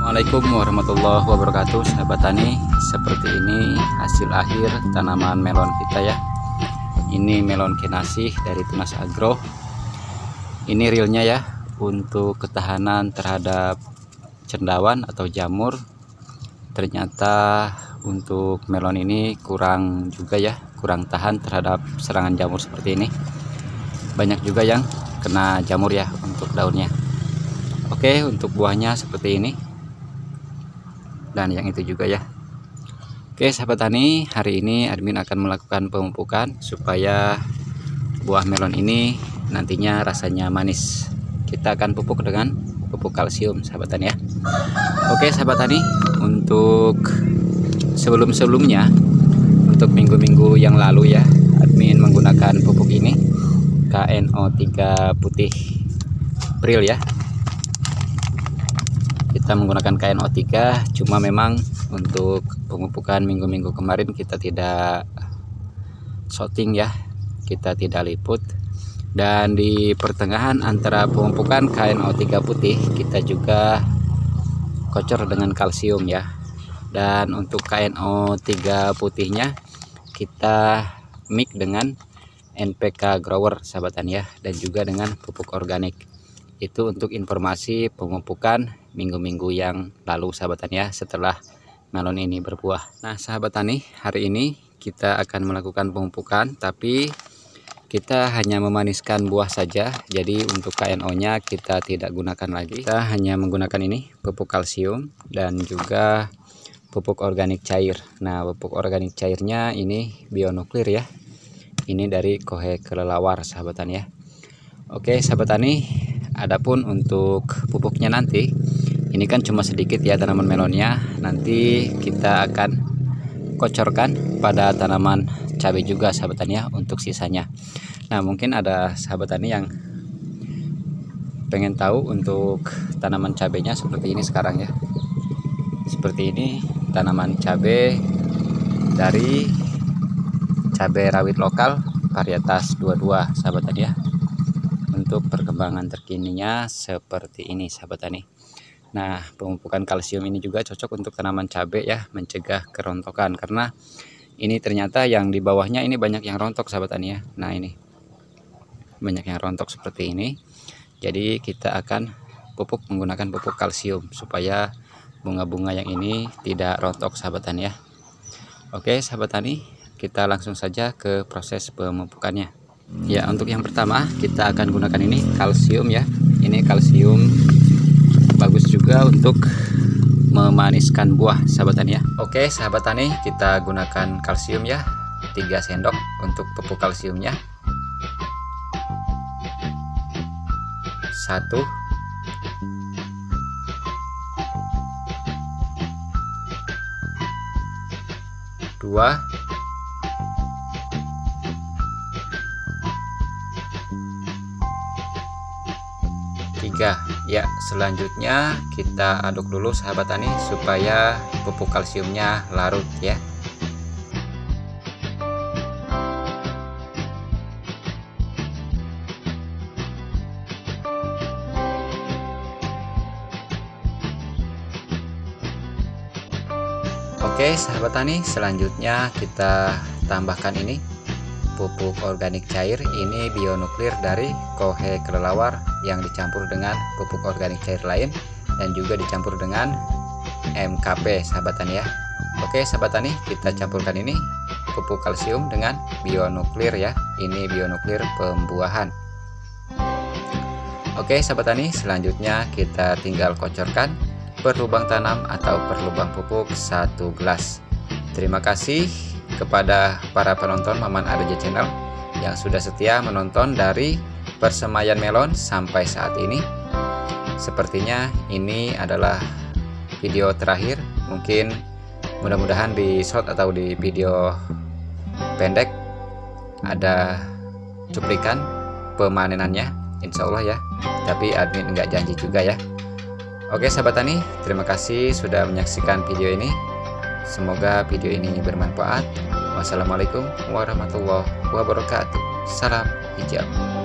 Assalamualaikum warahmatullahi wabarakatuh, sahabat tani. Seperti ini hasil akhir tanaman melon kita ya. Ini melon Kenasih dari Tunas Agro. Ini realnya ya, untuk ketahanan terhadap cendawan atau jamur. Ternyata untuk melon ini kurang juga ya, kurang tahan terhadap serangan jamur seperti ini. Banyak juga yang kena jamur ya untuk daunnya. Oke, untuk buahnya seperti ini. Dan yang itu juga ya. Oke sahabat tani, hari ini admin akan melakukan pemupukan supaya buah melon ini nantinya rasanya manis. Kita akan pupuk dengan pupuk kalsium sahabat tani ya. Oke sahabat tani, untuk sebelumnya untuk minggu-minggu yang lalu ya, admin menggunakan pupuk ini KNO3 putih Pril ya. Kita menggunakan KNO3, cuma memang untuk pemupukan minggu-minggu kemarin kita tidak shooting ya, kita tidak liput. Dan di pertengahan antara pemupukan KNO3 putih kita juga kocor dengan kalsium ya. Dan untuk KNO3 putihnya kita mix dengan NPK Grower sahabat tani ya, dan juga dengan pupuk organik. Itu untuk informasi pemupukan minggu-minggu yang lalu sahabat tani ya, setelah melon ini berbuah. Nah sahabat tani, hari ini kita akan melakukan pemupukan, tapi kita hanya memaniskan buah saja. Jadi untuk KNO nya kita tidak gunakan lagi, kita hanya menggunakan ini pupuk kalsium dan juga pupuk organik cair. Nah pupuk organik cairnya ini Bionuklir ya, ini dari Kohe Kelelawar sahabat tani ya. Oke sahabat tani, adapun untuk pupuknya nanti, ini kan cuma sedikit ya tanaman melonnya. Nanti kita akan kocorkan pada tanaman cabai juga sahabat tani ya, untuk sisanya. Nah mungkin ada sahabat tani yang pengen tahu untuk tanaman cabainya seperti ini sekarang ya. Seperti ini tanaman cabai dari cabai rawit lokal varietas 22 sahabat tani ya. Untuk perkembangan terkininya seperti ini sahabat tani. Nah pemupukan kalsium ini juga cocok untuk tanaman cabai ya, mencegah kerontokan, karena ini ternyata yang di bawahnya ini banyak yang rontok sahabat tani ya. Nah ini banyak yang rontok seperti ini, jadi kita akan pupuk menggunakan pupuk kalsium supaya bunga-bunga yang ini tidak rontok sahabat tani ya. Oke sahabat tani, kita langsung saja ke proses pemupukannya ya. Untuk yang pertama kita akan gunakan ini kalsium ya. Ini kalsium bagus juga untuk memaniskan buah sahabat tani ya. Oke sahabat tani, kita gunakan kalsium ya, 3 sendok untuk pupuk kalsiumnya. 1 2 3 ya. Selanjutnya kita aduk dulu sahabat tani supaya pupuk kalsiumnya larut ya. Oke sahabat tani, selanjutnya kita tambahkan ini pupuk organik cair, ini Bionuklir dari Kohe Kelelawar yang dicampur dengan pupuk organik cair lain dan juga dicampur dengan MKP sahabat tani ya. Oke sahabat tani, kita campurkan ini pupuk kalsium dengan Bionuklir ya, ini Bionuklir pembuahan. Oke sahabat tani, selanjutnya kita tinggal kocorkan per lubang tanam atau per lubang pupuk 1 gelas. Terima kasih kepada para penonton Maman ADJ Channel yang sudah setia menonton dari persemaian melon sampai saat ini. Sepertinya ini adalah video terakhir. Mungkin mudah-mudahan di short atau di video pendek ada cuplikan pemanenannya, insya Allah ya. Tapi admin nggak janji juga ya. Oke sahabat tani, terima kasih sudah menyaksikan video ini. Semoga video ini bermanfaat. Wassalamualaikum warahmatullahi wabarakatuh. Salam hijau.